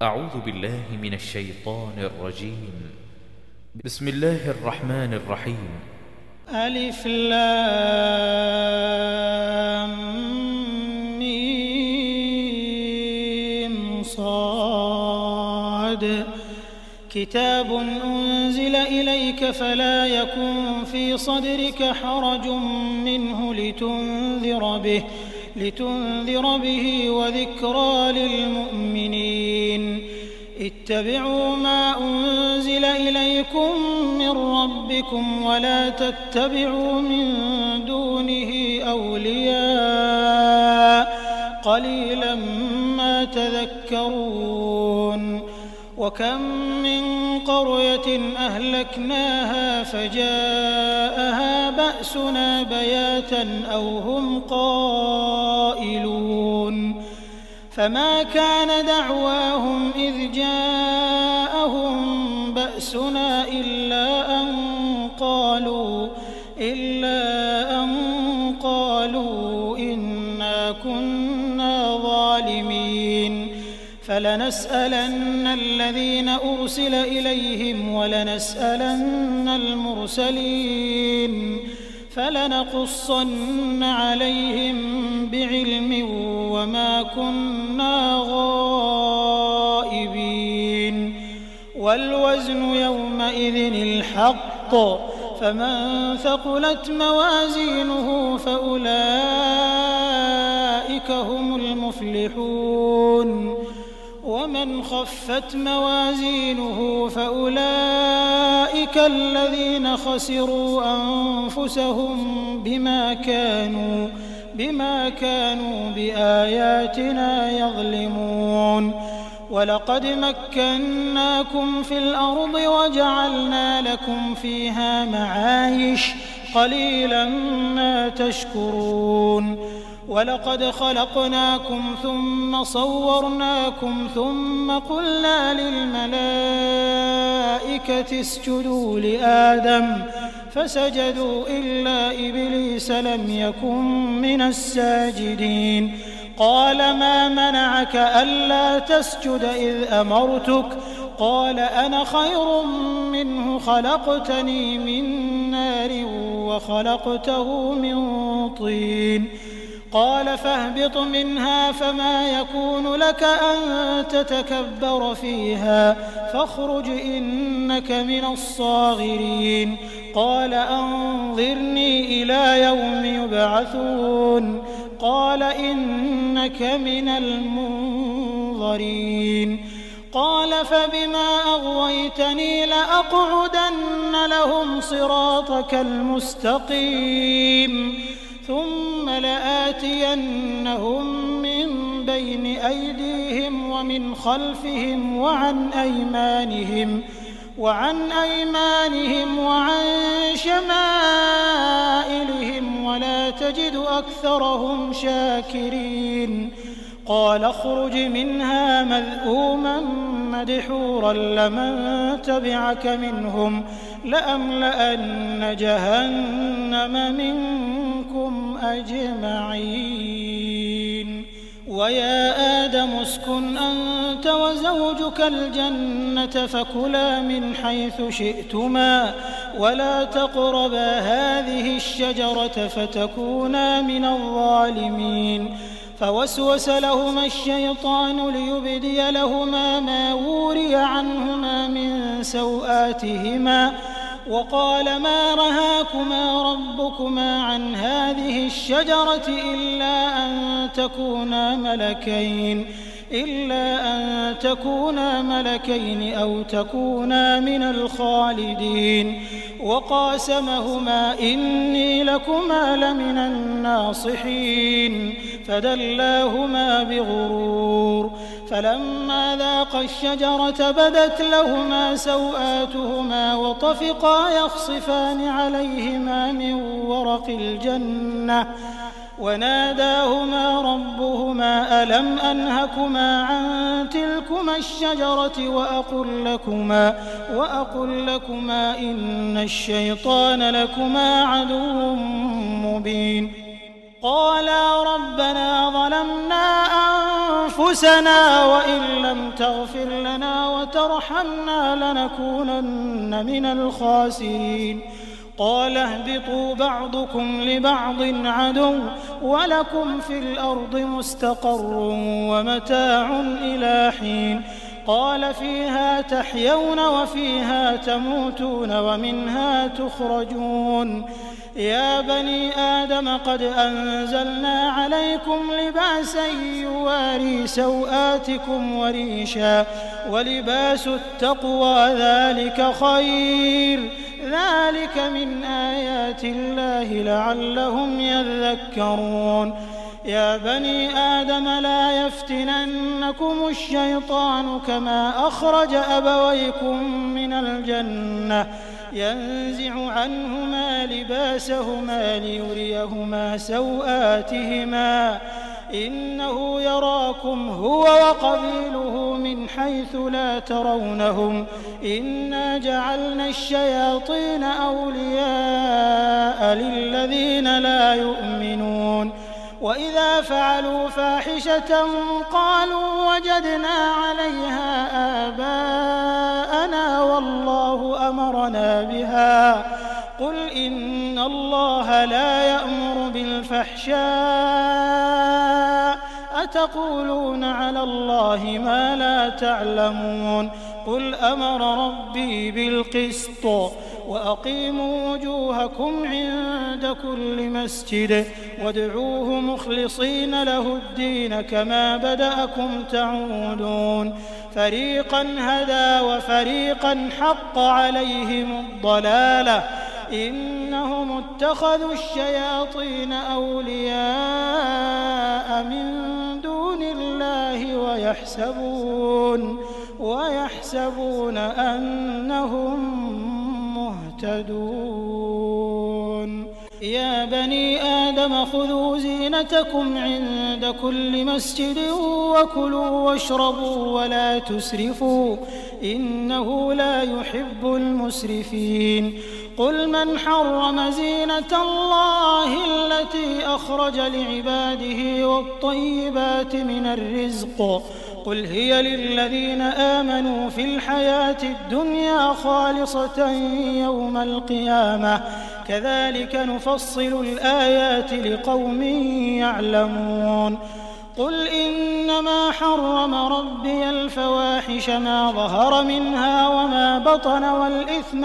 أعوذ بالله من الشيطان الرجيم. بسم الله الرحمن الرحيم. ألف لام ميم صاد. كتاب أنزل إليك فلا يكن في صدرك حرج منه لتنذر به وذكرى للمؤمنين. اتبعوا ما أنزل إليكم من ربكم ولا تتبعوا من دونه أولياء قليلا ما تذكرون. وكم من قرية أهلكناها فجاءها بأسنا بياتا أو هم قائلون. فما كان دعواهم إذ جاءهم بأسنا إلا أن قالوا إنا كنا ظالمين. فلنسألن الذين أرسل إليهم ولنسألن المرسلين فلنقصن عليهم بعلم وما كنا غائبين. والوزن يومئذ الحق فمن ثقلت موازينه فأولئك هم المفلحون ومن خفت موازينه فأولئك الذين خسروا أنفسهم بما كانوا بآياتنا يظلمون. ولقد مكناكم في الأرض وجعلنا لكم فيها معايش قليلا ما تشكرون. ولقد خلقناكم ثم صورناكم ثم قلنا للملائكة اسجدوا لآدم فسجدوا إلا إبليس لم يكن من الساجدين. قال ما منعك ألا تسجد إذ أمرتك؟ قال أنا خير منه خلقتني من نار وخلقته من طين. قال فاهبط منها فما يكون لك أن تتكبر فيها فاخرج إنك من الصاغرين. قال أنظرني إلى يوم يبعثون. قال إنك من المنظرين. قال فبما أغويتني لأقعدن لهم صراطك المستقيم ثم لآتينهم من بين أيديهم ومن خلفهم وعن أيمانهم وعن شمائلهم ولا تجد أكثرهم شاكرين. قال اخرج منها مذءوما مدحورا لمن تبعك منهم لأملأن جهنم منكم أجمعين. ويا آدم اسكن أنت وزوجك الجنة فكلا من حيث شئتما ولا تقربا هذه الشجرة فتكونا من الظالمين. فوسوس لهما الشيطان ليبدي لهما ما وري عنهما من سوآتهما وقال ما نهاكما ربكما عن هذه الشجرة إلا أن تكونا ملكين أو تكونا من الخالدين. وقاسمهما إني لكما لمن الناصحين فدلاهما بغرور. فلما ذاقا الشجرة بدت لهما سوآتهما وطفقا يخصفان عليهما من ورق الجنة وناداهما ربهما ألم أنهكما عن تلكما الشجرة وأقل لكما إن الشيطان لكما عدو مبين. قالا ربنا ظلمنا أنفسنا وإن لم تغفر لنا وترحمنا لنكونن من الخاسرين قال اهبطوا بعضكم لبعض عدو ولكم في الأرض مستقر ومتاع إلى حين قال فيها تحيون وفيها تموتون ومنها تخرجون يا بني آدم قد أنزلنا عليكم لباسا يواري سوآتكم وريشا ولباس التقوى ذلك خير ذلك من آيات الله لعلهم يذكرون يا بني آدم لا يفتننكم الشيطان كما أخرج أبويكم من الجنة ينزع عنهما لباسهما ليريهما سوآتهما إنه يراكم هو وقبيله من حيث لا ترونهم إنا جعلنا الشياطين أولياء للذين لا يؤمنون وإذا فعلوا فاحشة قالوا وجدنا عليها آباءنا والله أمرنا بها قل إن الله لا يأمر بالفحشاء أتقولون على الله ما لا تعلمون قل أمر ربي بالقسط وأقيموا وجوهكم عند كل مسجد وادعوه مخلصين له الدين كما بدأكم تعودون فريقا هدى وفريقا حق عليهم الضلالة إنهم اتخذوا الشياطين أولياء من دون الله ويحسبون أنهم مهتدون يا بني آدم خذوا زينتكم عند كل مسجد وكلوا واشربوا ولا تسرفوا إنه لا يحب المسرفين قل من حرم زينة الله التي أخرج لعباده والطيبات من الرزق قل هي للذين آمنوا في الحياة الدنيا خالصة يوم القيامة كذلك نفصل الآيات لقوم يعلمون قل إنما حرم ربي الفواحش ما ظهر منها وما بطن والإثم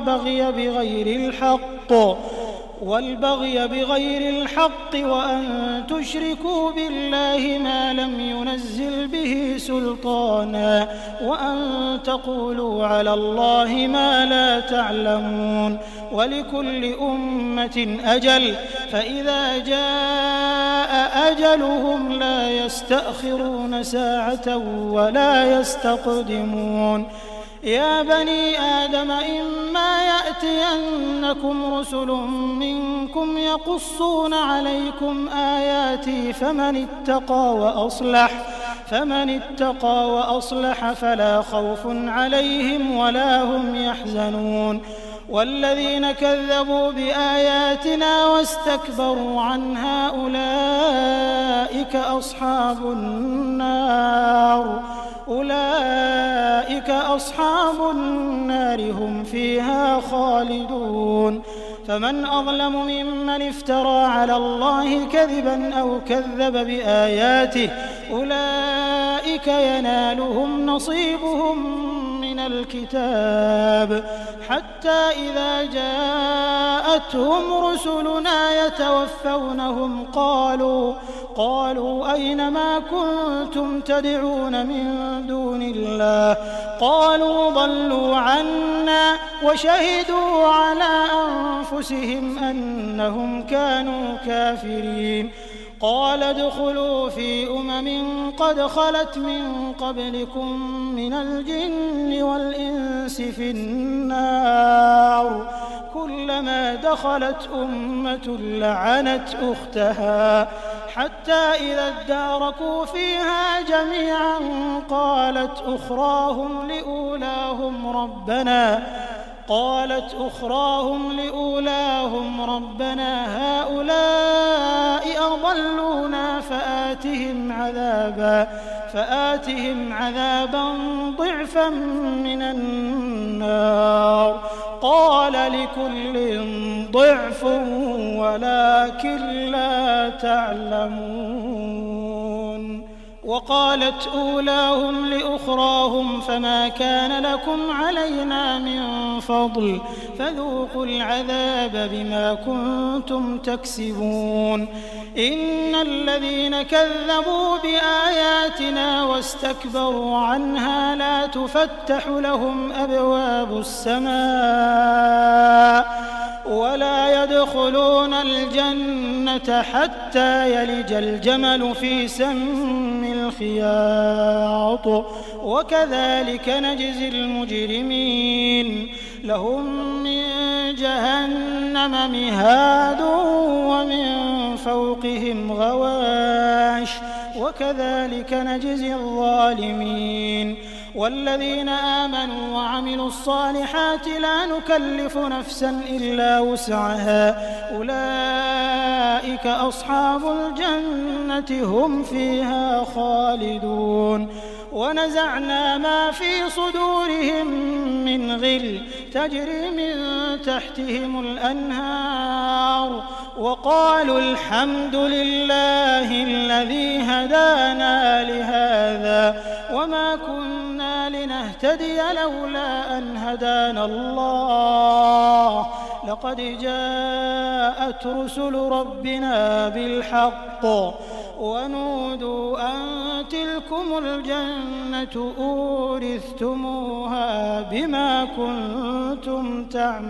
والبغي بغير الحق وأن تشركوا بالله ما لم ينزل به سلطانا وأن تقولوا على الله ما لا تعلمون ولكل أمة أجل فإذا جاء أجلهم لا يستأخرون ساعة ولا يستقدمون يا بني آدم إما يأتينكم رسل منكم يقصون عليكم آياتي فمن اتقى وأصلح فلا خوف عليهم ولا هم يحزنون والذين كذبوا بآياتنا واستكبروا عنها أولئك أصحاب النار هم فيها خالدون فمن أظلم ممن افترى على الله كذبا أو كذب بآياته أولئك ينالهم نصيبهم من الكتاب حتى إذا جاءتهم رسلنا يتوفونهم قالوا أين ما كنتم تدعون من دون الله قالوا ضلوا عنا وشهدوا على أنفسهم أنهم كانوا كافرين قال ادخلوا في قد خلت من قبلكم من الجن والإنس في النار كلما دخلت أمة لعنت أختها حتى إذا اداركوا فيها جميعا قالت أخراهم لأولاهم ربنا هؤلاء أضلونا فآتهم عذابا ضعفا من النار قال لكل ضعف ولكن لا تعلمون. وقالت أولاهم لأخراهم فما كان لكم علينا من فضل فذوقوا العذاب بما كنتم تكسبون. إن الذين كذبوا بآياتنا واستكبروا عنها لا تفتح لهم أبواب السماء ولا يدخلون الجنة حتى يلج الجمل في سم الخياط وكذلك نجزي المجرمين. لهم من جهنم مهاد ومن فوقهم غواش وكذلك نجزي الظالمين. والذين آمنوا وعملوا الصالحات لا نكلف نفسا إلا وسعها أولئك أصحاب الجنة هم فيها خالدون. ونزعنا ما في صدورهم من غل تجري من تحتهم الأنهار وقالوا الحمد لله الذي هدانا لهذا وما كنا لنهتدي لولا أن هدانا الله لقد جاءت رسل ربنا بالحق ونودوا أن تلكم الجنة أورثتموها بما كنتم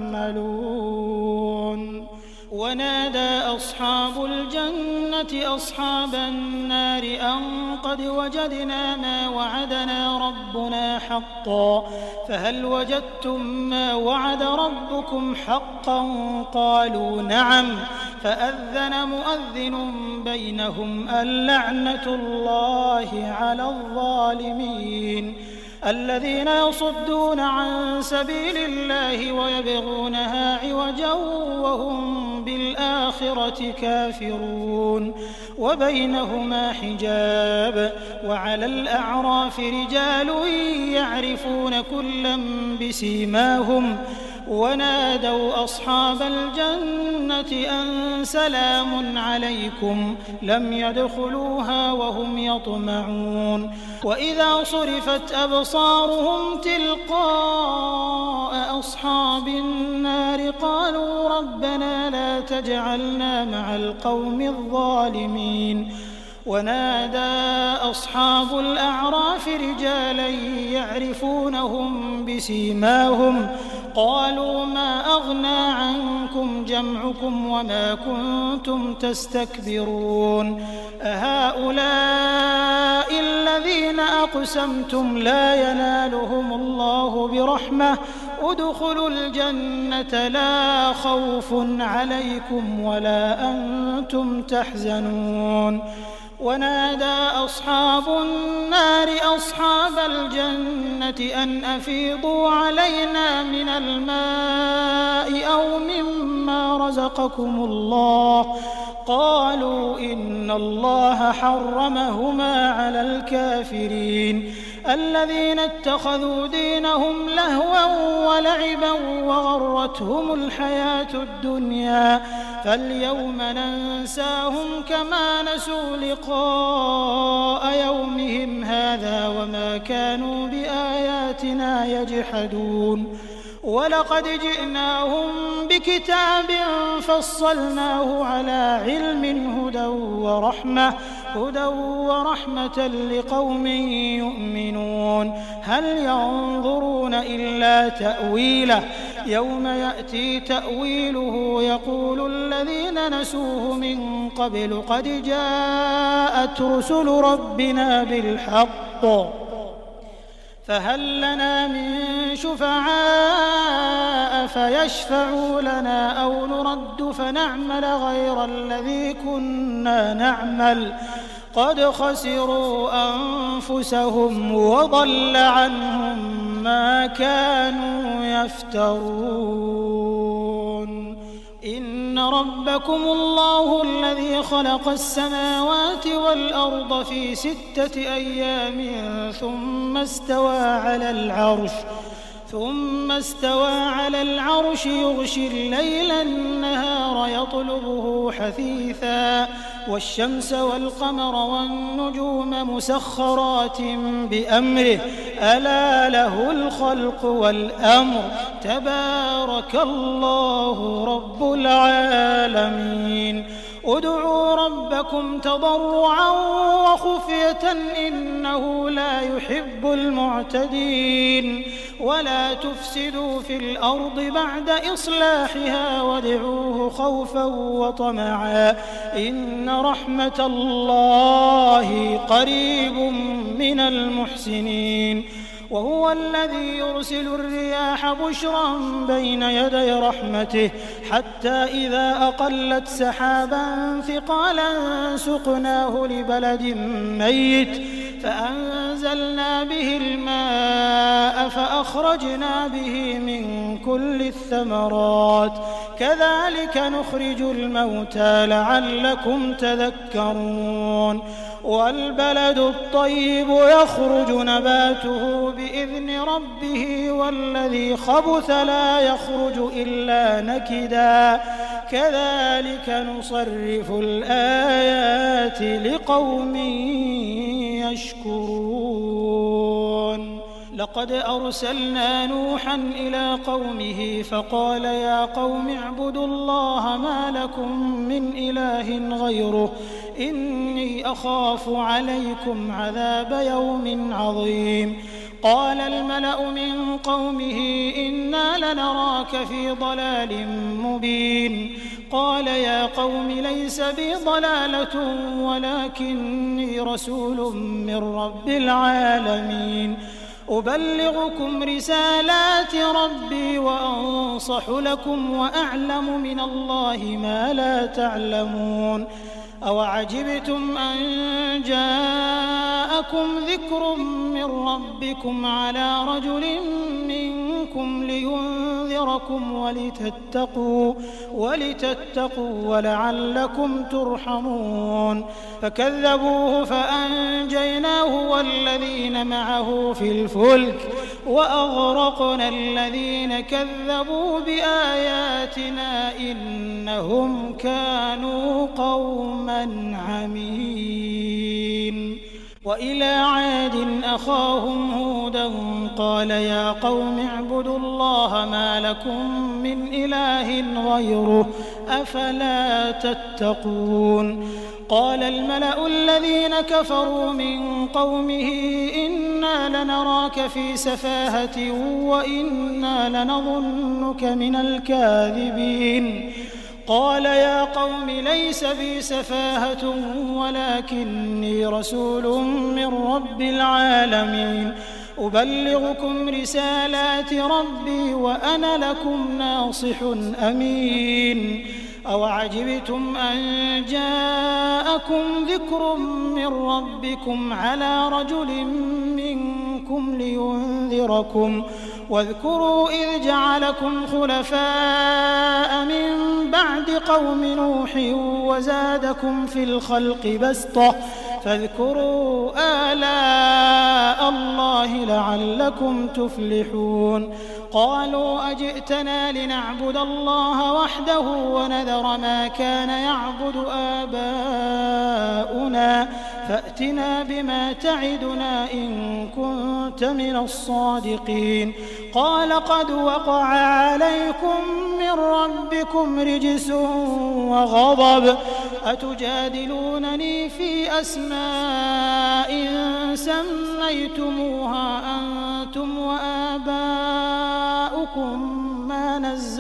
تعملون. ونادى أصحاب الجنة أصحاب النار أن قد وجدنا ما وعدنا ربنا حقا فهل وجدتم ما وعد ربكم حقا قالوا نعم فأذن مؤذن بينهم اللعنة الله على الظالمين. الذين يصدون عن سبيل الله ويبغونها عوجا وهم بالآخرة كافرون وبينهما حجاب. وعلى الأعراف رجال يعرفون كلا بسيماهم ونادوا أصحاب الجنة أن سلام عليكم لم يدخلوها وهم يطمعون. وإذا صرفت أبصارهم تلقاء أصحاب النار قالوا ربنا لا تجعلنا مع القوم الظالمين. ونادى أصحاب الأعراف رجالا يعرفونهم بسيماهم قالوا ما أغنى عنكم جمعكم وما كنتم تستكبرون أهؤلاء الذين أقسمتم لا ينالهم الله برحمة ادخلوا الجنة لا خوف عليكم ولا أنتم تحزنون. ونادى أصحاب النار أصحاب الجنة أن أفيضوا علينا من الماء أو مما رزقكم الله قالوا إن الله حرمهما على الكافرين. الذين اتخذوا دينهم لهوا ولعبا وغرتهم الحياة الدنيا فاليوم ننساهم كما نسوا لقاء يومهم هذا وما كانوا بآياتنا يجحدون. ولقد جئناهم بكتاب فصلناه على علم هدى ورحمة لقوم يؤمنون. هل ينظرون إلا تأويله يوم يأتي تأويله يقول الذين نسوه من قبل قد جاءت رسل ربنا بالحق فهل لنا من شفعاء فيشفعوا لنا أو نرد فنعمل غير الذي كنا نعمل قد خسروا أنفسهم وضل عنهم ما كانوا يفترون. إن ربكم الله الذي خلق السماوات والأرض في 6 أيام ثم استوى على العرش يغشي الليل النهار يطلبه حثيثا والشمس والقمر والنجوم مسخرات بأمره ألا له الخلق والأمر تبارك الله رب العالمين ادعوا ربكم تضرعا وخفية إنه لا يحب المعتدين ولا تفسدوا في الأرض بعد إصلاحها وادعوه خوفا وطمعا إن رحمة الله قريب من المحسنين وهو الذي يرسل الرياح بشرا بين يدي رحمته حتى إذا أقلت سحابا ثقالا سقناه لبلد ميت فأنزلنا به الماء فأخرجنا به من كل الثمرات كذلك نخرج الموتى لعلكم تذكرون والبلد الطيب يخرج نباته بإذن ربه والذي خبث لا يخرج إلا نكدا كذلك نصرف الآيات لقوم يشكرون لقد أرسلنا نوحا إلى قومه فقال يا قوم اعبدوا الله ما لكم من إله غيره إني أخاف عليكم عذاب يوم عظيم قال الملأ من قومه إنا لنراك في ضلال مبين قال يا قوم ليس بي ضلالة ولكني رسول من رب العالمين أبلغكم رسالات ربي وأنصح لكم وأعلم من الله ما لا تعلمون أوعجبتم أن جاءكم ذكر من ربكم على رجل منكم لينذركم ولتتقوا ولعلكم ترحمون فكذبوه فأنجيناه والذين معه في الفلك وأغرقنا الذين كذبوا بآياتنا إنهم كانوا قوما عمين وإلى عاد أخاهم هودا قال يا قوم اعبدوا الله ما لكم من إله غيره أفلا تتقون قال الملأ الذين كفروا من قومه إنا لنراك في سفاهة وإنا لنظنك من الكاذبين قال يا قوم ليس بي سفاهة ولكني رسول من رب العالمين أبلغكم رسالات ربي وأنا لكم ناصح أمين أوعجبتم أن جاءكم ذكر من ربكم على رجل منكم لينذركم واذكروا إذ جعلكم خلفاء من بعد قوم نوح وزادكم في الخلق بسطة فاذكروا آلاء الله لعلكم تفلحون قالوا أجئتنا لنعبد الله وحده ونذر ما كان يعبد آباؤنا فأتنا بما تعدنا إن كنت من الصادقين قال قد وقع عليكم من ربكم رجس وغضب أتجادلونني في أسماء سميتموها أنتم وآباؤكم ما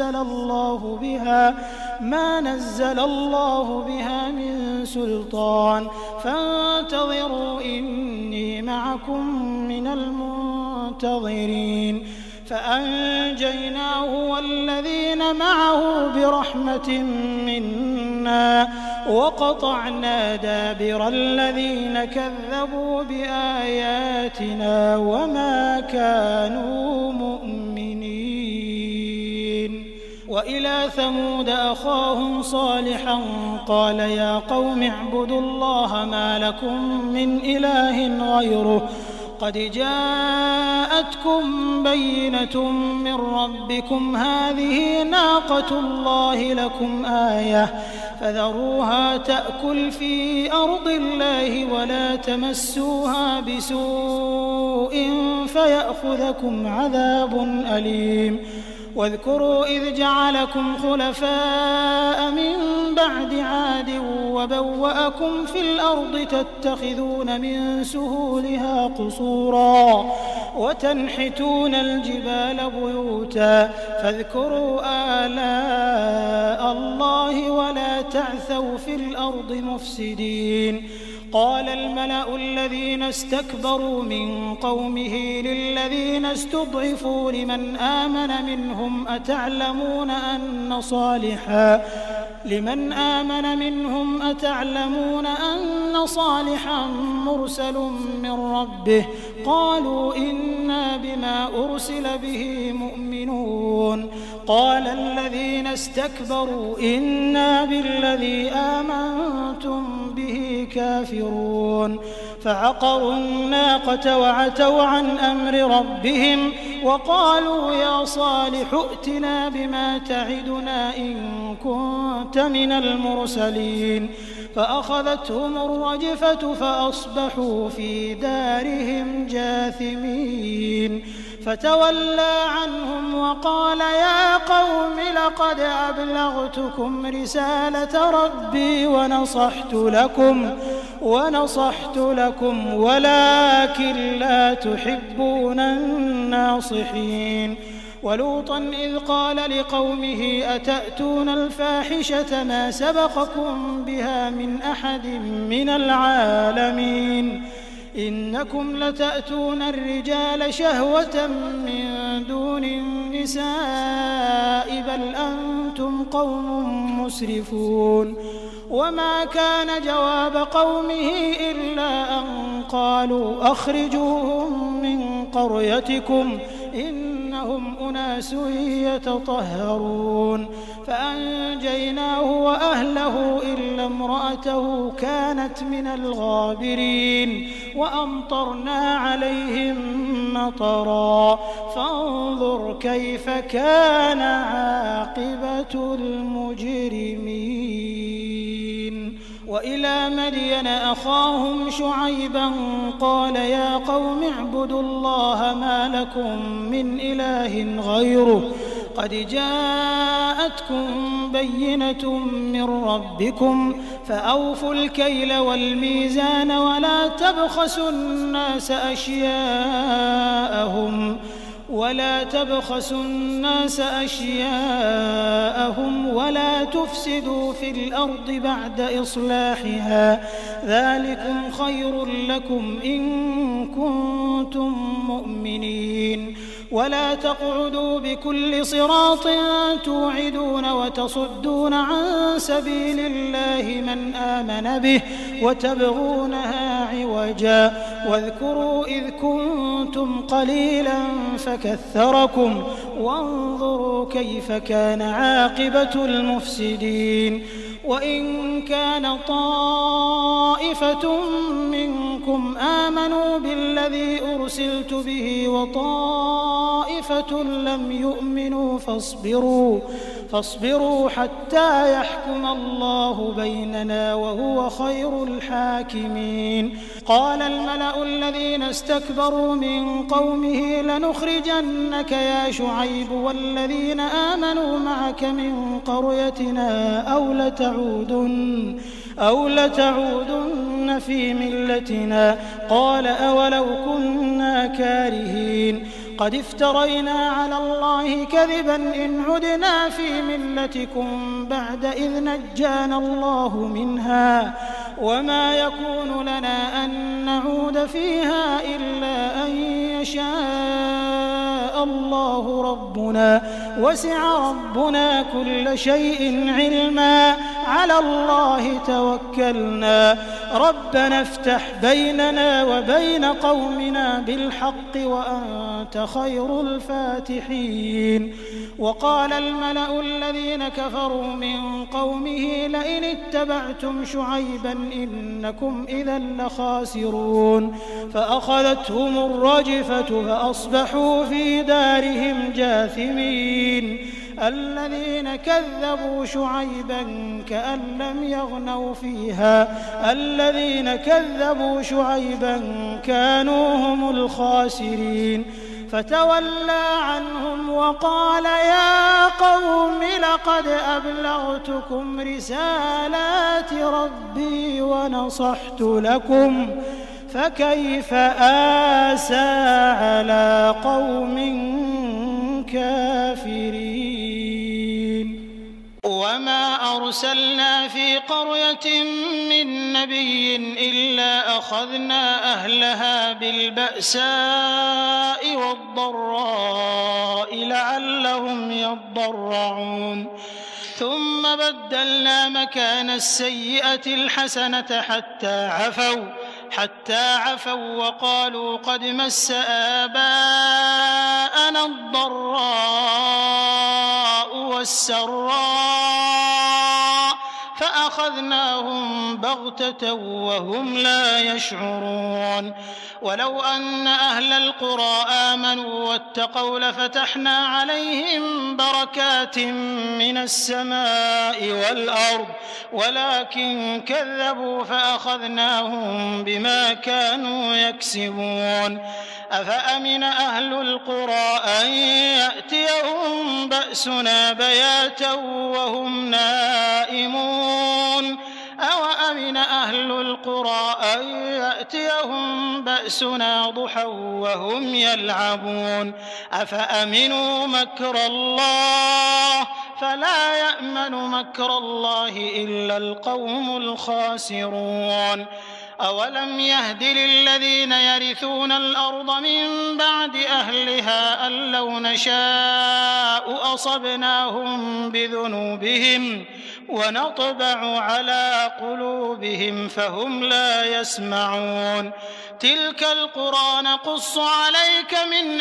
نزل الله بها من سلطان فانتظروا إني معكم من المنتظرين فأنجيناه والذين معه برحمة منا وقطعنا دابر الذين كذبوا بآياتنا وما كانوا مؤمنين وإلى إلى ثمود أخاهم صالحا قال يا قوم اعبدوا الله ما لكم من إله غيره قد جاءتكم بينة من ربكم هذه ناقة الله لكم آية فذروها تأكل في أرض الله ولا تمسوها بسوء فيأخذكم عذاب أليم واذكروا إذ جعلكم خلفاء من بعد عاد وبوأكم في الأرض تتخذون من سهولها قصورا وتنحتون الجبال بيوتا فاذكروا آلاء الله ولا تعثوا في الأرض مفسدين قال الملأ الذين استكبروا من قومه للذين استضعفوا لمن آمن منهم أتعلمون أن صالحا مرسل من ربه قالوا إنا بما أرسل به مؤمنون قال الذين استكبروا إنا بالذي آمنتم به كافرون فعقروا الناقة وعتوا عن أمر ربهم وقالوا يا صالح ائتنا بما تعدنا إن كنت من المرسلين فأخذتهم الرجفة فأصبحوا في دارهم جاثمين فتولى عنهم وقال يا قوم لقد أبلغتكم رسالة ربي ونصحت لكم ولكن لا تحبون الناصحين ولوطا إذ قال لقومه أتأتون الفاحشة ما سبقكم بها من أحد من العالمين إنكم لتأتون الرجال شهوة من دون النساء بل أنتم قوم مسرفون وما كان جواب قومه إلا أن قالوا أخرجوهم من قريتكم إنهم أناس يتطهرون فأنجيناه وأهله إلا امرأته كانت من الغابرين وأمطرنا عليهم مطرا فانظر كيف كان عاقبة المجرمين وإلى مدين أخاهم شعيبا قال يا قوم اعبدوا الله ما لكم من إله غيره قد جاءتكم بينة من ربكم فأوفوا الكيل والميزان ولا تبخسوا الناس أشياءهم ولا تفسدوا في الأرض بعد إصلاحها ذلكم خير لكم إن كنتم مؤمنين ولا تقعدوا بكل صراط توعدون وتصدون عن سبيل الله من آمن به وتبغونها عوجا واذكروا إذ كنتم قليلا فكثركم وانظروا كيف كان عاقبة المفسدين وإن كان طائفة منكم آمنوا بالذي أرسلت به وطائفة لم يؤمنوا فاصبروا حتى يحكم الله بيننا وهو خير الحاكمين قال الملأ الذين استكبروا من قومه لنخرجنك يا شعيب والذين آمنوا معك من قريتنا أو لتعودن في ملتنا قال أولو كنا كارهين قد افترينا على الله كذبا إن عدنا في ملتكم بعد إذ نجانا الله منها وما يكون لنا أن نعود فيها إلا أن يشاء الله ربنا وسع ربنا كل شيء علما على الله توكلنا ربنا افتح بيننا وبين قومنا بالحق وأنت خير الفاتحين. وقال الملأ الذين كفروا من قومه لئن اتبعتم شعيبا إنكم إذا لخاسرون فأخذتهم الرجفة فأصبحوا في دارهم جاثمين. الذين كذبوا شعيبا كأن لم يغنوا فيها الذين كذبوا شعيبا كانوا هم الخاسرين. فتولى عنهم وقال يا قوم لقد أبلغتكم رسالات ربي ونصحت لكم فكيف آسى على قوم كافرين. وما أرسلنا في قرية من نبي إلا أخذنا أهلها بالبأساء والضراء لعلهم يضرعون ثم بدلنا مكان السيئة الحسنة حتى عفوا وقالوا قد مس آباءنا الضراء والسراء فأخذناهم بغتة وهم لا يشعرون. ولو أن أهل القرى آمنوا واتقوا لفتحنا عليهم بركات من السماء والأرض ولكن كذبوا فأخذناهم بما كانوا يكسبون. أفأمن أهل القرى أن يأتيهم بأسنا بياتا وهم نائمون أوأمن أهل القرى أن يأتيهم بأسنا ضحى وهم يلعبون أفأمنوا مكر الله فلا يأمن مكر الله إلا القوم الخاسرون. أولم يهد للذين يرثون الأرض من بعد أهلها أن لو نشاء أصبناهم بذنوبهم ونطبع على قلوبهم فهم لا يسمعون. تلك القرى نقص عليك من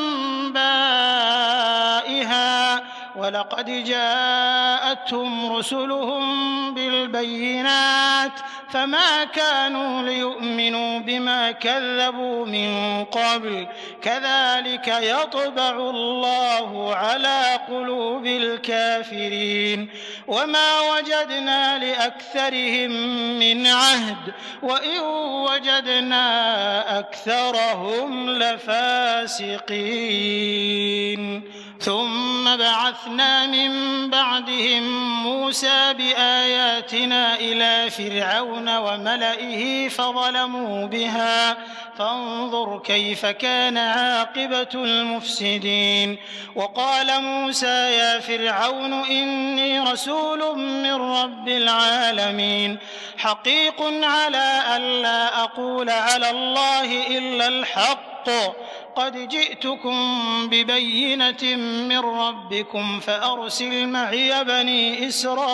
أنبائها ولقد جاءتهم رسلهم بالبينات فما كانوا ليؤمنوا بما كذبوا من قبل كذلك يطبع الله على قلوب الكافرين. وما وجدنا لأكثرهم من عهد وإن وجدنا أكثرهم لفاسقين. ثم بعثنا من بعدهم موسى بآياتنا إلى فرعون وملئه فظلموا بها فانظر كيف كان عاقبة المفسدين. وقال موسى يا فرعون إني رسول من رب العالمين حقيق على ألا أقول على الله إلا الحق قد جئتكم ببينة من ربكم فأرسل معي بني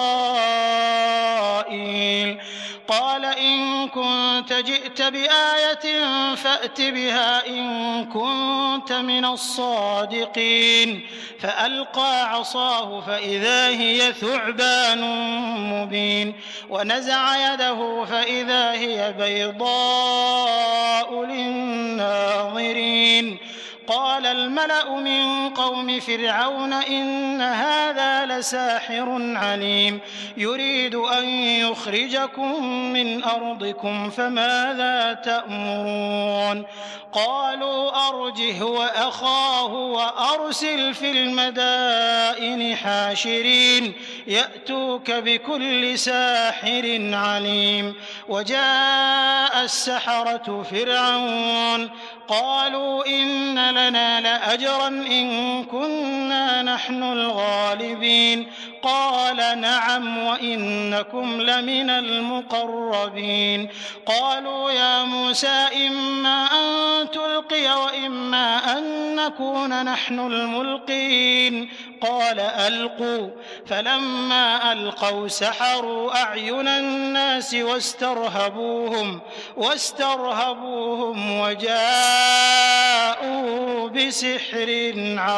إسرائيل. قال إن كنت جئت بآية فأت بها إن كنت من الصادقين. فألقى عصاه فإذا هي ثعبان مبين ونزع يده فإذا هي بيضاء للناظرين. قال الملأ من قوم فرعون إن هذا لساحر عليم يريد أن يخرجكم من أرضكم فماذا تأمرون. قالوا أرجه وأخاه وأرسل في المدائن حاشرين يأتوك بكل ساحر عليم. وجاء السحرة فرعون قالوا إن لنا لأجرا إن كنا نحن الغالبين. قال نعم وإنكم لمن المقربين قالوا يا موسى إما أن تلقي وإما أن نكون نحن الملقين قال ألقوا فلما ألقوا سحروا أعين الناس واسترهبوهم وجاءوا بسحر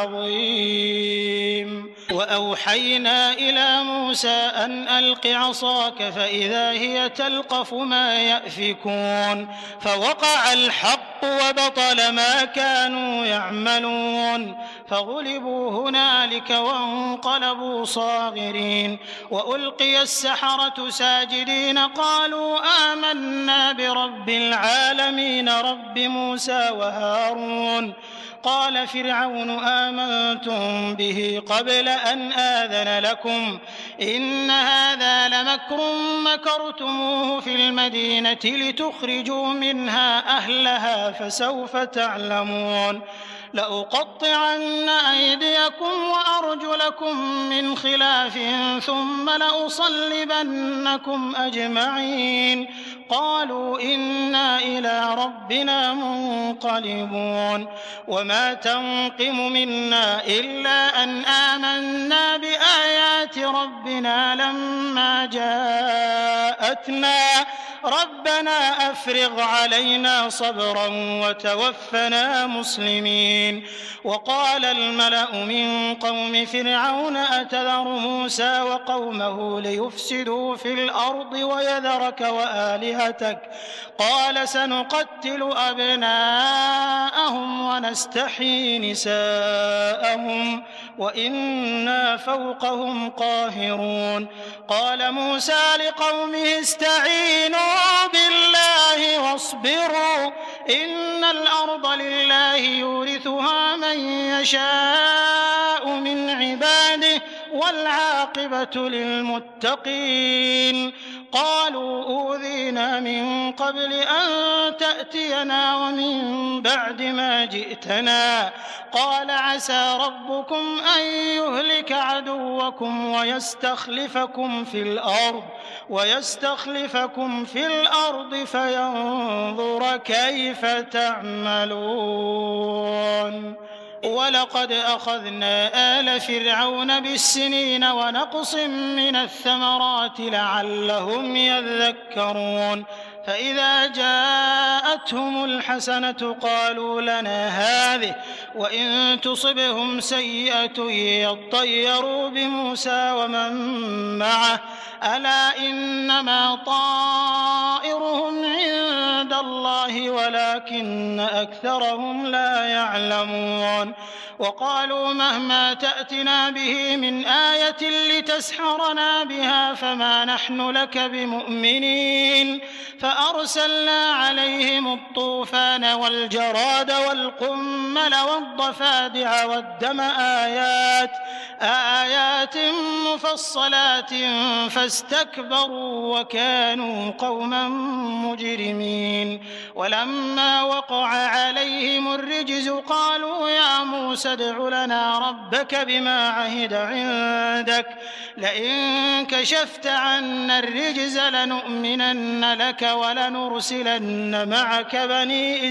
عظيم وأوحينا إلى موسى أن ألق عصاك فإذا هي تلقف ما يأفكون فوقع الحق وبطل ما كانوا يعملون فغلبوا هنالك وانقلبوا صاغرين وألقي السحرة ساجدين قالوا آمنا برب العالمين رب موسى وهارون قال فرعون آمنتم به قبل أن آذن لكم إن هذا لمكر مكرتموه في المدينة لتخرجوا منها أهلها فسوف تعلمون لأقطعن أيديكم وأرجلكم من خلاف ثم لأصلبنكم أجمعين قالوا إنا إلى ربنا منقلبون وما تنقم منا إلا أن آمنا بآيات ربنا لما جاءتنا ربنا أفرغ علينا صبرا وتوفنا مسلمين وقال الملأ من قوم فرعون أتذر موسى وقومه ليفسدوا في الأرض ويذرك وآلهتك قال سنقتل أبناءهم ونستحيي نساءهم وإنا فوقهم قاهرون قال موسى لقومه استعينوا بالله واصبروا إن الأرض لله يورثها من يشاء من عباده والعاقبة للمتقين قالوا أوذينا من قبل أن تأتينا ومن بعد ما جئتنا قال عسى ربكم أن يهلك عدوكم ويستخلفكم في الأرض فينظر كيف تعملون ولقد أخذنا آل فرعون بالسنين ونقص من الثمرات لعلهم يذكرون فإذا جاءتهم الحسنة قالوا لنا هذه وإن تصبهم سيئة يطيروا بموسى ومن معه ألا إنما طائرهم عند الله ولكن أكثرهم لا يعلمون وقالوا مهما تأتنا به من آية لتسحرنا بها فما نحن لك بمؤمنين فأرسلنا عليهم الطوفان والجراد والقمل والضفادع والدم آيات مفصلات فاستكبروا وكانوا قوما مجرمين ولما وقع عليهم الرجز قالوا يا موسى ادع لنا ربك بما عهد عندك لئن كشفت عنا الرجز لنؤمنن لك ولنرسلن معك بني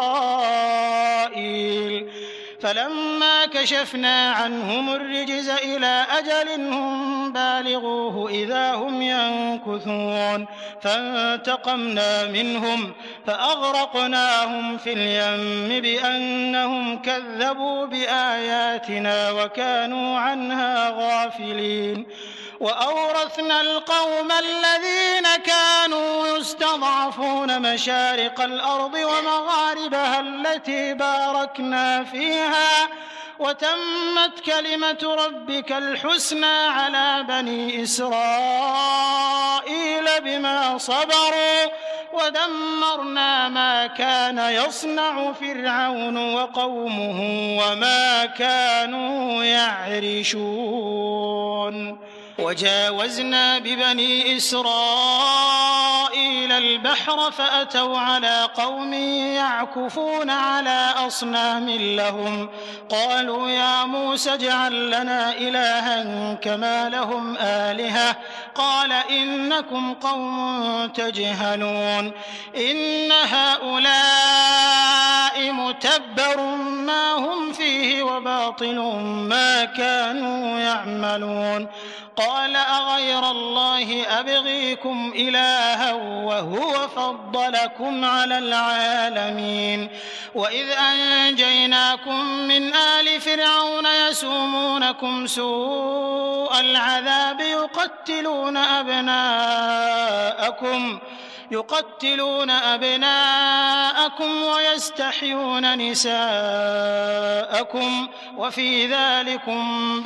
إسرائيل فلما كشفنا عنهم الرجز إلى أجل هم بالغوه إذا هم ينكثون فانتقمنا منهم فأغرقناهم في اليم بأنهم كذبوا بآياتنا وكانوا عنها غافلين وأورثنا القوم الذين كانوا يستضعفون مشارق الأرض ومغاربها التي باركنا فيها وتمت كلمة ربك الحسنى على بني إسرائيل بما صبروا ودمرنا ما كان يصنع فرعون وقومه وما كانوا يعرشون وجاوزنا ببني إسرائيل البحر فأتوا على قوم يعكفون على أصنام لهم قالوا يا موسى اجعل لنا إلها كما لهم آلهة قال إنكم قوم تجهلون إن هؤلاء متبر ما هم فيه وباطل ما كانوا يعملون قال أغير الله أبغيكم إلها وهو فضلكم على العالمين وإذ أنجيناكم من آل فرعون يسومونكم سوء العذاب يقتلون أبناءكم ويستحيون نساءكم وفي ذلكم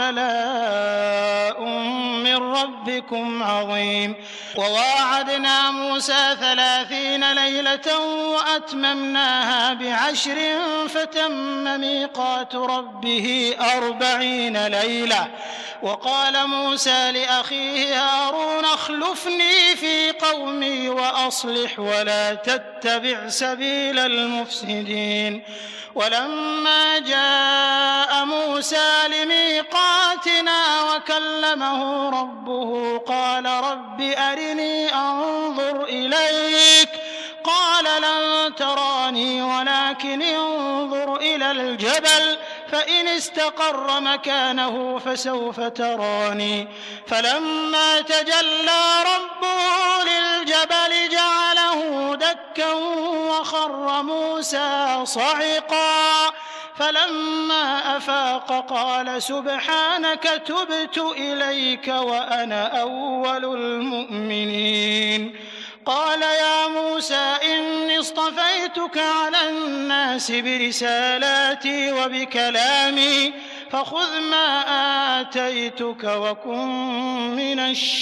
بلاء من ربكم عظيم وواعدنا موسى 30 ليلة وأتممناها ب10 فتم ميقات ربه 40 ليلة وقال موسى لأخيه هارون اخلفني في قومي وأصلح ولا تتبع سبيل المفسدين ولما جاء موسى لميقاتنا وكلمه ربه قال رب أرني أنظر إليك قال لن تراني ولكن انظر إلى الجبل فإن استقر مكانه فسوف تراني فلما تجلى ربه للجبل جعله دكا وخر موسى صعقا فلما أفاق قال سبحانك تبت إليك وأنا أول المؤمنين قال يا موسى إني اصطفيتك على الناس برسالاتي وبكلامي فخذ ما آتيتك وكن من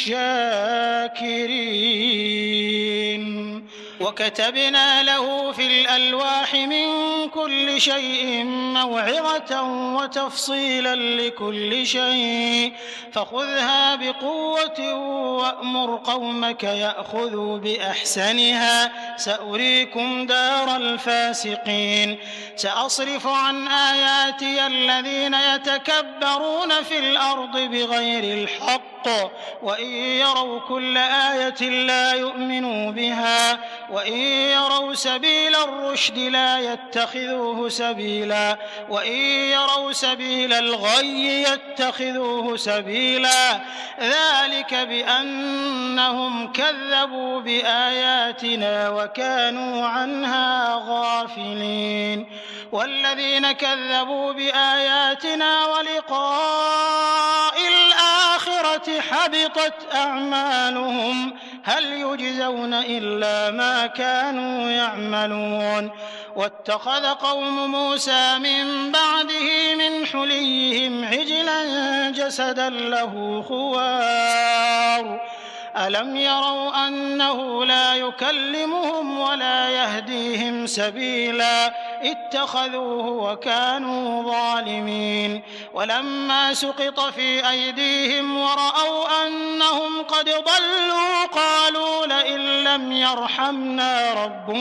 الشاكرين وكتبنا له في الألواح من كل شيء موعظة وتفصيلا لكل شيء فخذها بقوة وأمر قومك يأخذوا بأحسنها سأريكم دار الفاسقين سأصرف عن آياتي الذين يتكبرون في الأرض بغير الحق وإن يروا كل آية لا يؤمنوا بها وإن يروا سبيل الرشد لا يتخذوه سبيلا وإن يروا سبيل الغي يتخذوه سبيلا ذلك بأنهم كذبوا بآياتنا وكانوا عنها غافلين والذين كذبوا بآياتنا ولقاء الآخرة حبطت أعمالهم هل يجزون إلا ما كانوا يعملون واتخذ قوم موسى من بعده من حليهم عجلا جسدا له خوار ألم يروا أنه لا يكلمهم ولا يهديهم سبيلا اتخذوه وكانوا ظالمين ولما سقط في أيديهم ورأوا أنهم قد ضلوا قالوا لئن لم يرحمنا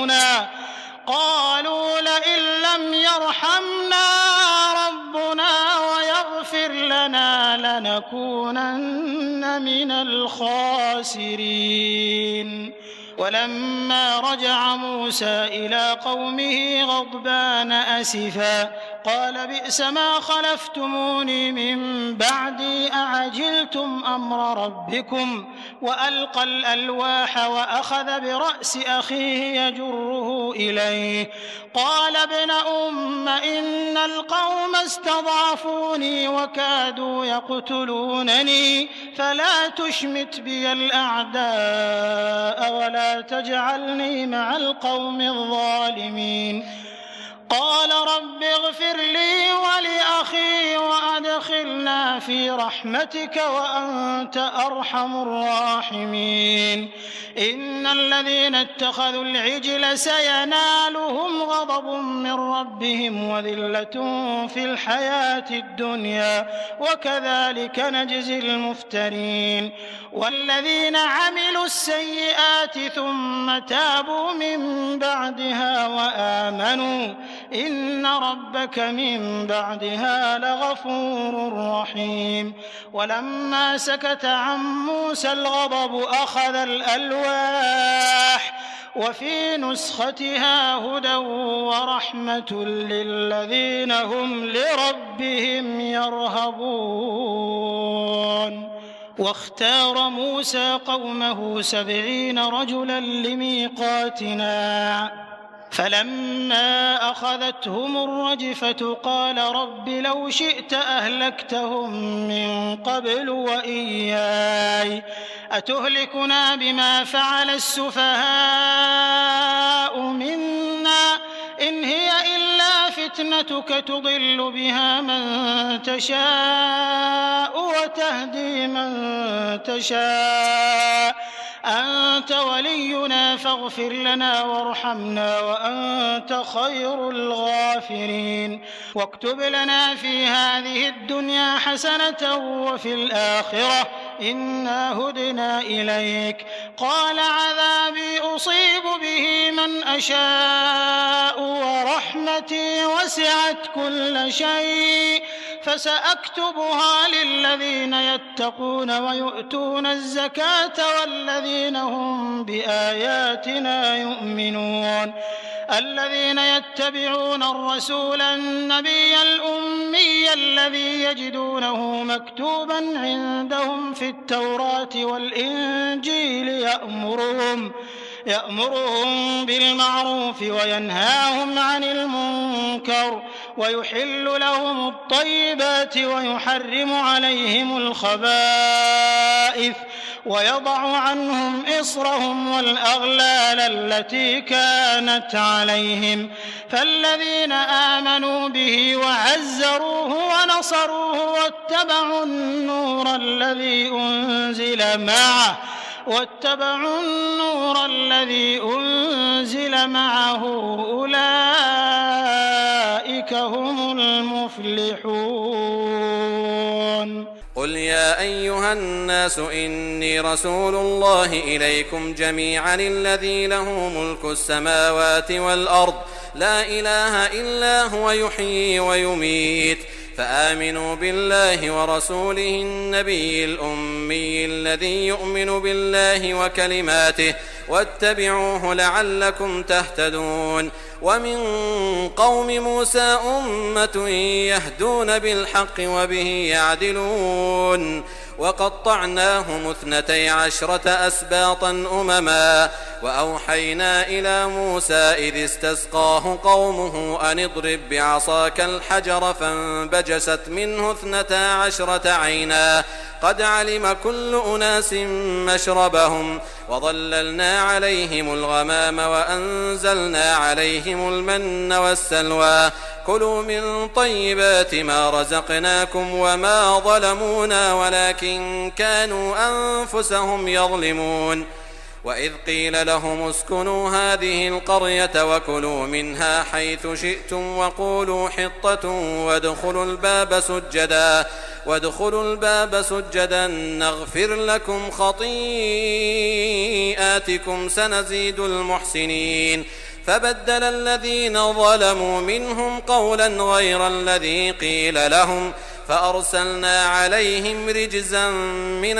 ربنا ويغفر لنا لنكونن من الخاسرين ولما رجع موسى إلى قومه غضبان أسفا قال بئس ما خلفتموني من بعدي أعجلتم أمر ربكم وألقى الألواح وأخذ برأس أخيه يجره إليه قال ابن أم إن القوم استضعفوني وكادوا يقتلونني فلا تشمت بي الأعداء ولا تجعلني مع القوم الظالمين قال رب اغفر لي ولأخي وأدخلنا في رحمتك وأنت أرحم الراحمين. إن الذين اتخذوا العجل سينالهم غضب من ربهم وذلة في الحياة الدنيا وكذلك نجزي المفترين. والذين عملوا السيئات ثم تابوا من بعدها وآمنوا إن ربك من بعدها لغفور رحيم. ولما سكت عن موسى الغضب أخذ الألواح وفي نسختها هدى ورحمة للذين هم لربهم يرهبون. واختار موسى قومه 70 رجلا لميقاتنا فلما أخذتهم الرجفة قال رب لو شئت أهلكتهم من قبل وإياي أتهلكنا بما فعل السفهاء منا إن هي إلا فتنتك تضل بها من تشاء وتهدي من تشاء أنت ولينا فاغفر لنا وارحمنا وأنت خير الغافرين. واكتب لنا في هذه الدنيا حسنة وفي الآخرة إنا هدنا إليك. قال عذابي أصيب به من أشاء ورحمتي وسعت كل شيء فسأكتبها للذين يتقون ويؤتون الزكاة والذين هم بآياتنا يؤمنون. الذين يتبعون الرسول النبي الأمي الذي يجدونه مكتوبا عندهم في التوراة والإنجيل يأمرهم بالمعروف وينهاهم عن المنكر ويحل لهم الطيبات ويحرم عليهم الخبائث ويضع عنهم إصرهم والأغلال التي كانت عليهم. فالذين آمنوا به وعزروه ونصروه واتبعوا النور الذي أنزل معه أولئك هم المفلحون. قل يا أيها الناس إني رسول الله إليكم جميعا الذي له ملك السماوات والأرض لا إله إلا هو يحيي ويميت فآمنوا بالله ورسوله النبي الأمي الذي يؤمن بالله وكلماته واتبعوه لعلكم تهتدون. ومن قوم موسى أمة يهدون بالحق وبه يعدلون وقطعناهم 12 أسباطا أمما وأوحينا إلى موسى إذ استسقاه قومه أن اضرب بعصاك الحجر فانبجست منه 12 عينا قد علم كل أناس مشربهم وظللنا عليهم الغمام وأنزلنا عليهم المن والسلوى كلوا من طيبات ما رزقناكم وما ظلمونا ولكن كانوا أنفسهم يظلمون. وإذ قيل لهم اسكنوا هذه القرية وكلوا منها حيث شئتم وقولوا حطة وادخلوا الباب سجدا نغفر لكم خطيئاتكم سنزيد المحسنين. فبدل الذين ظلموا منهم قولا غير الذي قيل لهم فأرسلنا عليهم رجزا من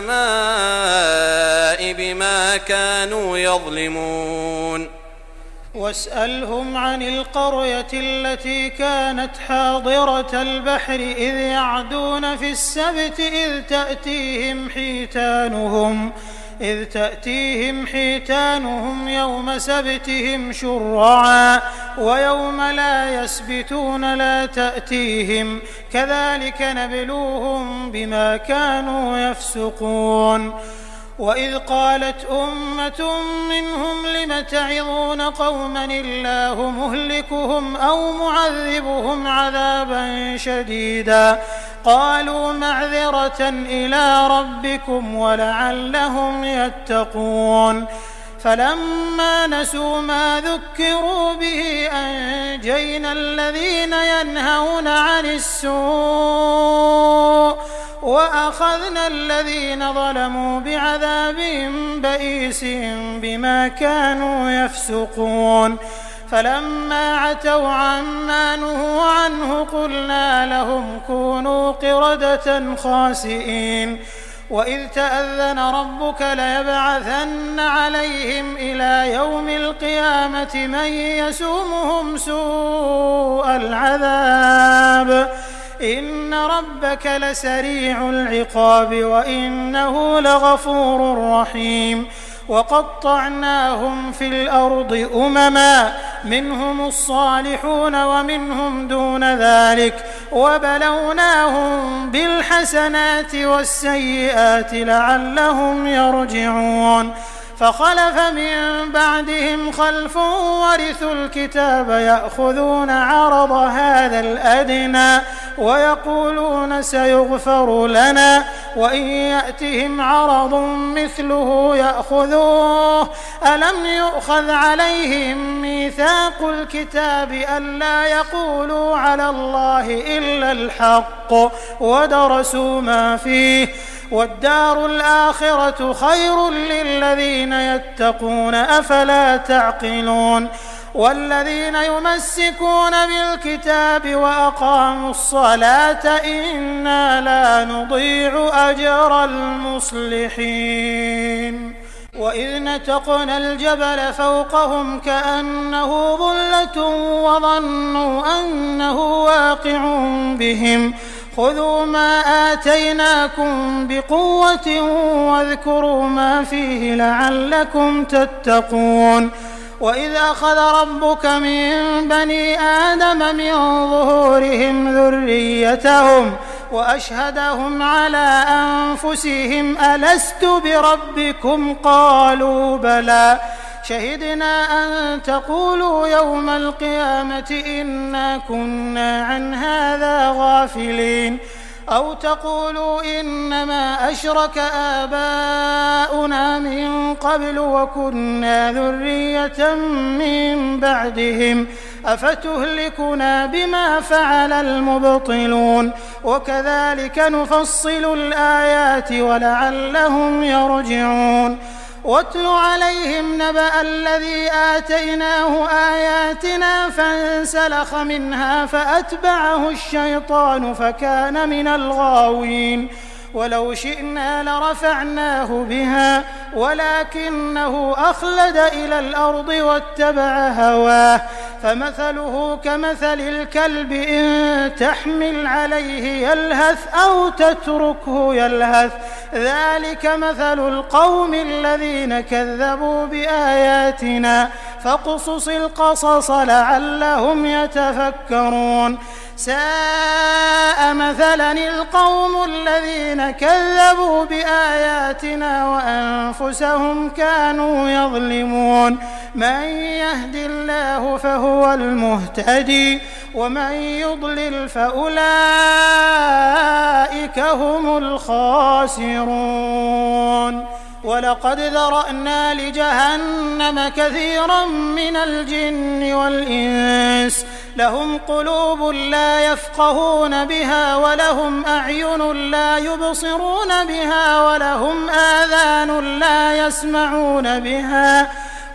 السماء بما كانوا يظلمون. واسألهم عن القرية التي كانت حاضرة البحر إذ يعدون في السبت إذ تأتيهم حيتانهم يوم سبتهم شرعا ويوم لا يسبتون لا تأتيهم كذلك نبلوهم بما كانوا يفسقون. وإذ قالت أمة منهم لم تعظون قوما الله مهلكهم أو معذبهم عذابا شديدا قالوا معذرة إلى ربكم ولعلهم يتقون فلما نسوا ما ذكروا به أنجينا الذين ينهون عن السوء وأخذنا الذين ظلموا بعذاب بئيس بما كانوا يفسقون فلما عتوا عما نهوا عنه قلنا لهم كونوا قردة خاسئين وإذ تأذن ربك ليبعثن عليهم إلى يوم القيامة من يسومهم سوء العذاب إن ربك لسريع العقاب وإنه لغفور رحيم وقطعناهم في الأرض أمما منهم الصالحون ومنهم دون ذلك وبلوناهم بالحسنات والسيئات لعلهم يرجعون فخلف من بعدهم خلف ورثوا الكتاب يأخذون عرض هذا الأدنى ويقولون سيغفر لنا وإن يأتهم عرض مثله يأخذوه ألم يؤخذ عليهم ميثاق الكتاب ألا يقولوا على الله إلا الحق ودرسوا ما فيه والدار الآخرة خير للذين يتقون أفلا تعقلون والذين يمسكون بالكتاب وأقاموا الصلاة إنا لا نضيع أجر المصلحين وإذ نتقنا الجبل فوقهم كأنه ظلة وظنوا أنه واقع بهم خذوا ما آتيناكم بقوة واذكروا ما فيه لعلكم تتقون وإذ أخذ ربك من بني آدم من ظهورهم ذريتهم وأشهدهم على أنفسهم ألست بربكم قالوا بلى شهدنا أن تقولوا يوم القيامة إنا كنا عن هذا غافلين أو تقولوا إنما أشرك آباؤنا من قبل وكنا ذرية من بعدهم أفتهلكنا بما فعل المبطلون وكذلك نفصل الآيات ولعلهم يرجعون واتل عليهم نبأ الذي آتيناه آياتنا فانسلخ منها فأتبعه الشيطان فكان من الغاوين ولو شئنا لرفعناه بها ولكنه أخلد إلى الأرض واتبع هواه فمثله كمثل الكلب إن تحمل عليه يلهث أو تتركه يلهث ذلك مثل القوم الذين كذبوا بآياتنا فاقصص القصص لعلهم يتفكرون ساء مثلا القوم الذين كذبوا بآياتنا وأنفسهم كانوا يظلمون من يهد الله فهو المهتدي ومن يضلل فأولئك هم الخاسرون ولقد ذرأنا لجهنم كثيرا من الجن والإنس لهم قلوب لا يفقهون بها ولهم أعين لا يبصرون بها ولهم آذان لا يسمعون بها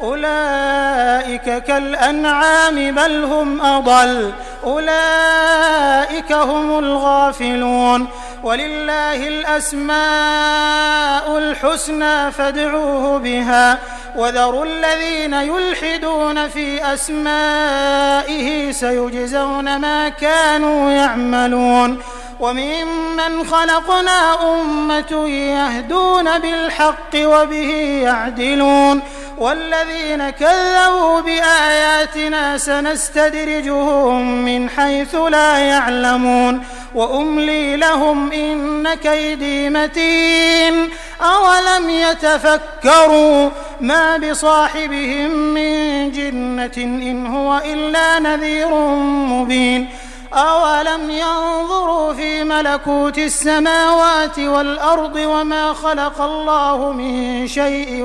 أولئك كالأنعام بل هم أضل أولئك هم الغافلون ولله الأسماء الحسنى فادعوه بها وذروا الذين يلحدون في أسمائه سيجزون ما كانوا يعملون وممن خلقنا أمة يهدون بالحق وبه يعدلون والذين كذبوا بآياتنا سنستدرجهم من حيث لا يعلمون وأملي لهم إن كيدي متين أولم يتفكروا ما بصاحبهم من جنة إن هو إلا نذير مبين أولم ينظروا في ملكوت السماوات والأرض وما خلق الله من شيء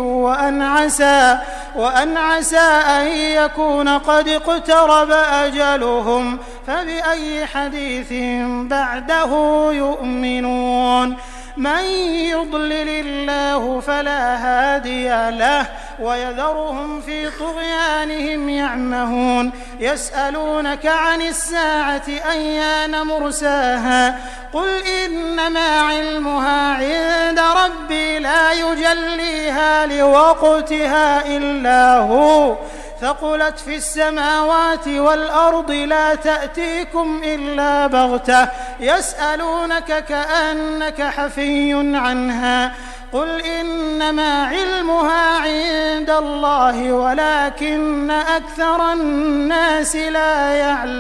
وأن عسى أن يكون قد اقترب أجلهم فبأي حديث بعده يؤمنون من يضلل الله فلا هادي له ويذرهم في طغيانهم يعمهون يسألونك عن الساعة أيان مرساها قل إنما علمها عند ربي لا يجليها لوقتها إلا هو ثقلت في السماوات والأرض لا تأتيكم إلا بغتة يسألونك كأنك حفي عنها قل إنما علمها عند الله ولكن أكثر الناس لا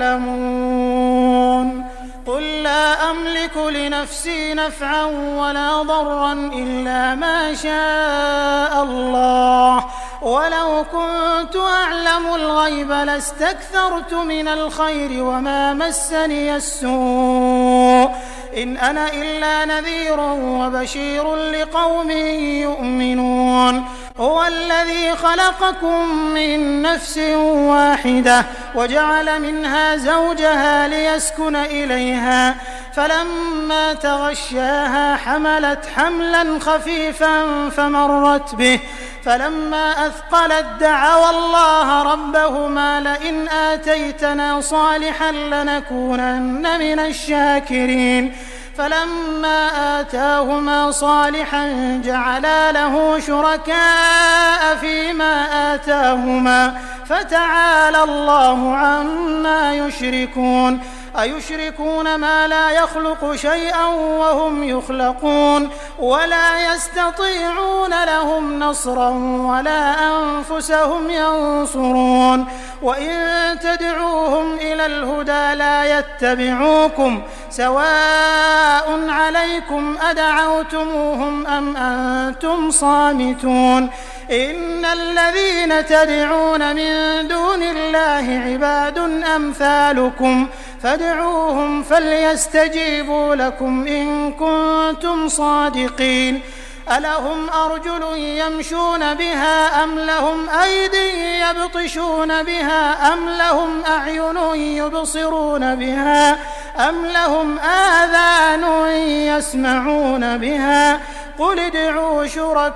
يعلمون قل لا أملك لنفسي نفعا ولا ضرا إلا ما شاء الله ولو كنت أعلم الغيب لاستكثرت من الخير وما مسني السوء إن أنا إلا نذير وبشير لقوم يؤمنون هو الذي خلقكم من نفس واحدة وجعل منها زوجها ليسكن إليها فلما تغشاها حملت حملا خفيفا فمرت به فلما أثقلت دعوا الله ربهما لئن آتيتنا صالحا لنكونن من الشاكرين فلما آتاهما صالحا جعلا له شركاء فيما آتاهما فتعالى الله عما يشركون أيشركون ما لا يخلق شيئا وهم يخلقون ولا يستطيعون لهم نصرا ولا أنفسهم ينصرون وإن تدعوهم إلى الهدى لا يتبعوكم سواء عليكم أدعوتموهم أم أنتم صامتون إن الذين تدعون من دون الله عباد أمثالكم فادعوهم فليستجيبوا لكم إن كنتم صادقين ألهم أرجل يمشون بها أم لهم أيدي يبطشون بها أم لهم أعين يبصرون بها أم لهم آذان يسمعون بها قل ادعوا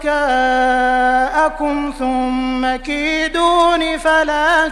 شركاءكم ثم كيدون فلا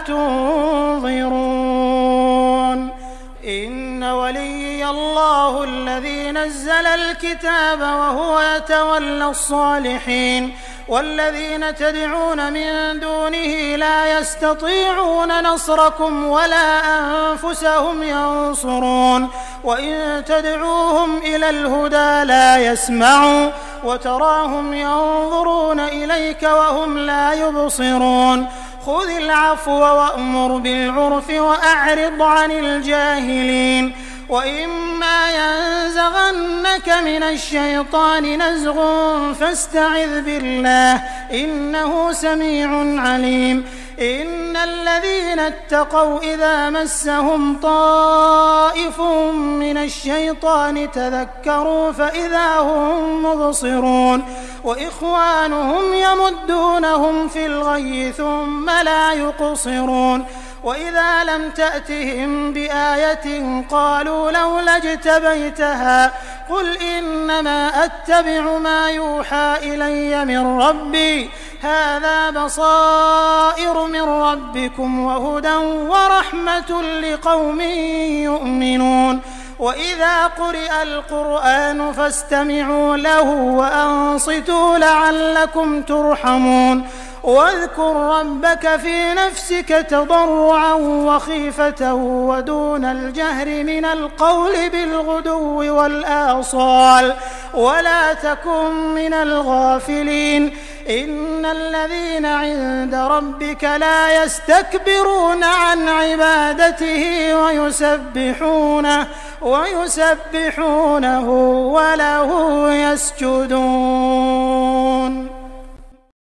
تنظرون إن وليي الله الذي نزل الكتاب وهو يتولى الصالحين والذين تدعون من دونه لا يستطيعون نصركم ولا أنفسهم ينصرون وإن تدعوهم إلى الهدى لا يسمعوا وتراهم ينظرون إليك وهم لا يبصرون خذ العفو وأمر بالعرف وأعرض عن الجاهلين وإما ينزغنك من الشيطان نزغ فاستعذ بالله إنه سميع عليم إن الذين اتقوا إذا مسهم طائف من الشيطان تذكروا فإذا هم مبصرون وإخوانهم يمدونهم في الغي ثم لا يقصرون وإذا لم تأتهم بآية قالوا لولا اجتبيتها قل إنما أتبع ما يوحى إلي من ربي هذا بصائر من ربكم وهدى ورحمة لقوم يؤمنون وإذا قرئ القرآن فاستمعوا له وأنصتوا لعلكم ترحمون واذكر ربك في نفسك تضرعا وخيفة ودون الجهر من القول بالغدو والآصال ولا تكن من الغافلين إن الذين عند ربك لا يستكبرون عن عبادته ويسبحونه وله يسجدون